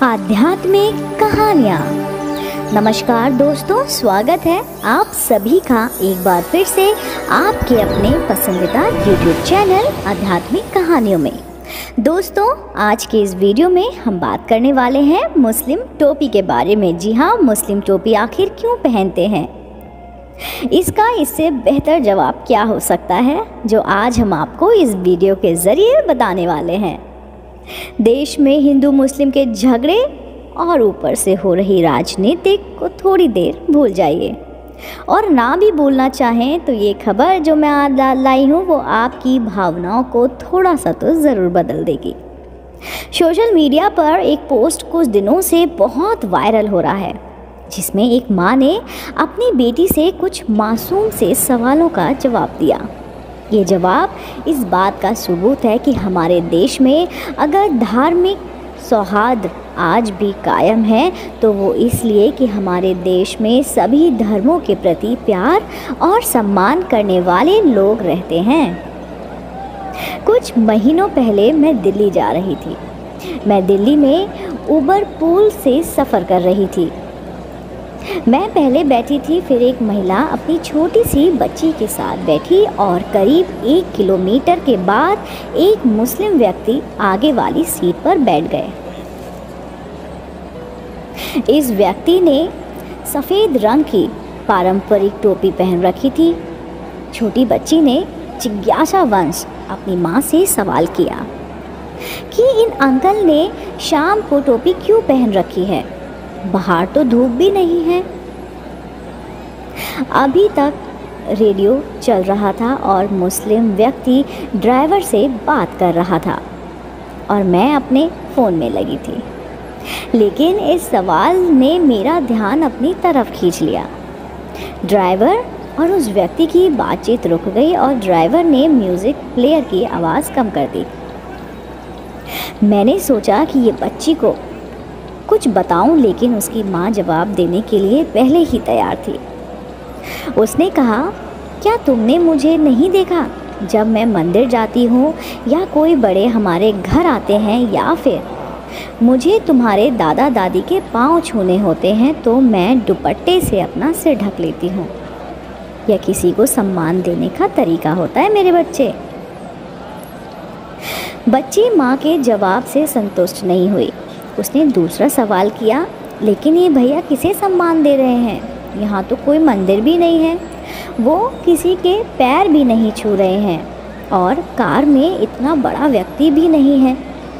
आध्यात्मिक कहानियाँ। नमस्कार दोस्तों, स्वागत है आप सभी का एक बार फिर से आपके अपने पसंदीदा YouTube चैनल आध्यात्मिक कहानियों में। दोस्तों, आज के इस वीडियो में हम बात करने वाले हैं मुस्लिम टोपी के बारे में। जी हाँ, मुस्लिम टोपी आखिर क्यों पहनते हैं, इसका इससे बेहतर जवाब क्या हो सकता है, जो आज हम आपको इस वीडियो के ज़रिए बताने वाले हैं। देश में हिंदू मुस्लिम के झगड़े और ऊपर से हो रही राजनीतिक को थोड़ी देर भूल जाइए, और ना भी भूलना चाहें तो ये खबर जो मैं आज लाई हूँ वो आपकी भावनाओं को थोड़ा सा तो ज़रूर बदल देगी। सोशल मीडिया पर एक पोस्ट कुछ दिनों से बहुत वायरल हो रहा है, जिसमें एक माँ ने अपनी बेटी से कुछ मासूम से सवालों का जवाब दिया। ये जवाब इस बात का सबूत है कि हमारे देश में अगर धार्मिक सौहार्द आज भी कायम है तो वो इसलिए कि हमारे देश में सभी धर्मों के प्रति प्यार और सम्मान करने वाले लोग रहते हैं। कुछ महीनों पहले मैं दिल्ली जा रही थी। मैं दिल्ली में ऊबर पूल से सफ़र कर रही थी। मैं पहले बैठी थी, फिर एक महिला अपनी छोटी सी बच्ची के साथ बैठी और करीब 1 किलोमीटर के बाद एक मुस्लिम व्यक्ति आगे वाली सीट पर बैठ गए। इस व्यक्ति ने सफ़ेद रंग की पारंपरिक टोपी पहन रखी थी। छोटी बच्ची ने जिज्ञासावश अपनी माँ से सवाल किया कि इन अंकल ने शाम को टोपी क्यों पहन रखी है, बाहर तो धूप भी नहीं है। अभी तक रेडियो चल रहा था और मुस्लिम व्यक्ति ड्राइवर से बात कर रहा था और मैं अपने फ़ोन में लगी थी। लेकिन इस सवाल ने मेरा ध्यान अपनी तरफ खींच लिया। ड्राइवर और उस व्यक्ति की बातचीत रुक गई और ड्राइवर ने म्यूज़िक प्लेयर की आवाज़ कम कर दी। मैंने सोचा कि ये बच्ची को कुछ बताऊं, लेकिन उसकी माँ जवाब देने के लिए पहले ही तैयार थी। उसने कहा, क्या तुमने मुझे नहीं देखा? जब मैं मंदिर जाती हूँ या कोई बड़े हमारे घर आते हैं या फिर मुझे तुम्हारे दादा दादी के पाँव छूने होते हैं तो मैं दुपट्टे से अपना सिर ढक लेती हूँ। यह किसी को सम्मान देने का तरीका होता है मेरे बच्चे। बच्ची माँ के जवाब से संतुष्ट नहीं हुई। उसने दूसरा सवाल किया, लेकिन ये भैया किसे सम्मान दे रहे हैं? यहाँ तो कोई मंदिर भी नहीं है, वो किसी के पैर भी नहीं छू रहे हैं और कार में इतना बड़ा व्यक्ति भी नहीं है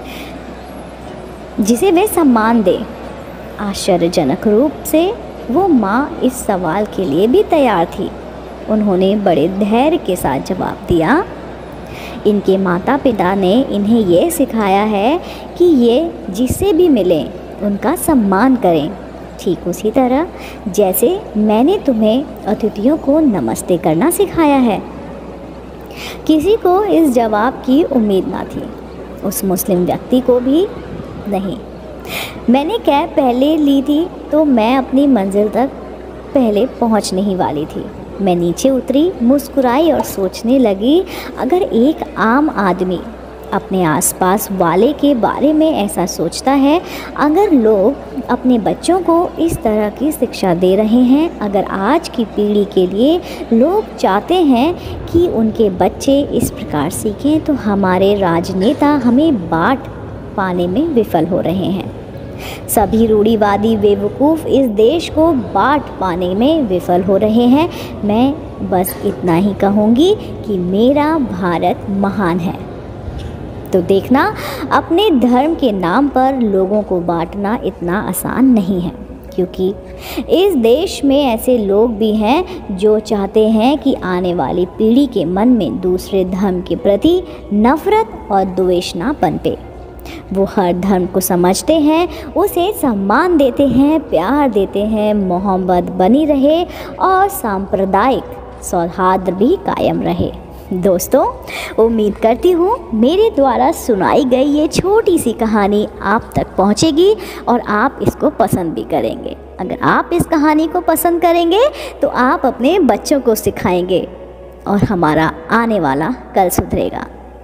जिसे वे सम्मान दे। आश्चर्यजनक रूप से वो माँ इस सवाल के लिए भी तैयार थी। उन्होंने बड़े धैर्य के साथ जवाब दिया, इनके माता पिता ने इन्हें ये सिखाया है कि ये जिससे भी मिलें उनका सम्मान करें, ठीक उसी तरह जैसे मैंने तुम्हें अतिथियों को नमस्ते करना सिखाया है। किसी को इस जवाब की उम्मीद ना थी, उस मुस्लिम व्यक्ति को भी नहीं। मैंने कैब पहले ली थी तो मैं अपनी मंजिल तक पहले पहुंचने ही वाली थी। मैं नीचे उतरी, मुस्कुराई और सोचने लगी, अगर एक आम आदमी अपने आसपास वाले के बारे में ऐसा सोचता है, अगर लोग अपने बच्चों को इस तरह की शिक्षा दे रहे हैं, अगर आज की पीढ़ी के लिए लोग चाहते हैं कि उनके बच्चे इस प्रकार सीखें, तो हमारे राजनेता हमें बांट पाने में विफल हो रहे हैं। सभी रूढ़िवादी बेवकूफ़ इस देश को बांट पाने में विफल हो रहे हैं। मैं बस इतना ही कहूँगी कि मेरा भारत महान है। तो देखना, अपने धर्म के नाम पर लोगों को बांटना इतना आसान नहीं है, क्योंकि इस देश में ऐसे लोग भी हैं जो चाहते हैं कि आने वाली पीढ़ी के मन में दूसरे धर्म के प्रति नफ़रत और द्वेष ना पनपे। वो हर धर्म को समझते हैं, उसे सम्मान देते हैं, प्यार देते हैं, मोहब्बत बनी रहे और सांप्रदायिक सौहार्द भी कायम रहे। दोस्तों, उम्मीद करती हूँ मेरे द्वारा सुनाई गई ये छोटी सी कहानी आप तक पहुँचेगी और आप इसको पसंद भी करेंगे। अगर आप इस कहानी को पसंद करेंगे तो आप अपने बच्चों को सिखाएंगे और हमारा आने वाला कल सुधरेगा।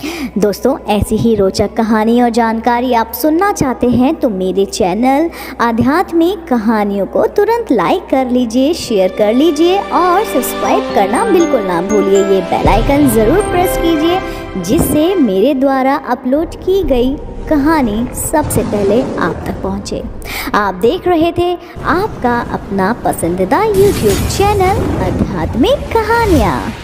दोस्तों, ऐसी ही रोचक कहानी और जानकारी आप सुनना चाहते हैं तो मेरे चैनल आध्यात्मिक कहानियों को तुरंत लाइक कर लीजिए, शेयर कर लीजिए और सब्सक्राइब करना बिल्कुल ना भूलिए। ये बेल आइकन ज़रूर प्रेस कीजिए जिससे मेरे द्वारा अपलोड की गई कहानी सबसे पहले आप तक पहुंचे। आप देख रहे थे आपका अपना पसंदीदा YouTube चैनल आध्यात्मिक कहानियाँ।